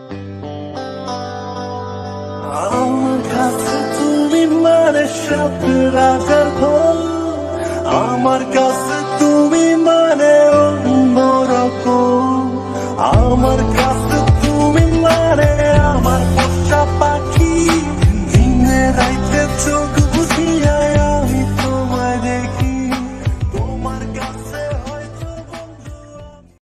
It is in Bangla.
আমার কাছে তুমি মানে সব রাজার ফল, আমার কাছে তুমি মানে অন্যরকম।